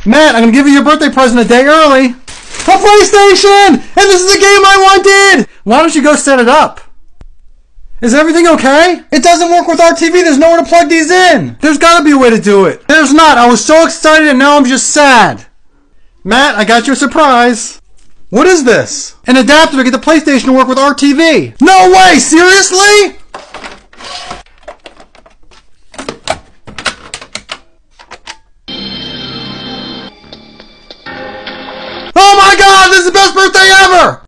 Matt, I'm gonna give you your birthday present a day early. A PlayStation! And this is the game I wanted! Why don't you go set it up? Is everything okay? It doesn't work with our TV. There's nowhere to plug these in. There's gotta be a way to do it. There's not. I was so excited and now I'm just sad. Matt, I got you a surprise. What is this? An adapter to get the PlayStation to work with our TV. No way! Seriously? Oh my god! This is the best birthday ever!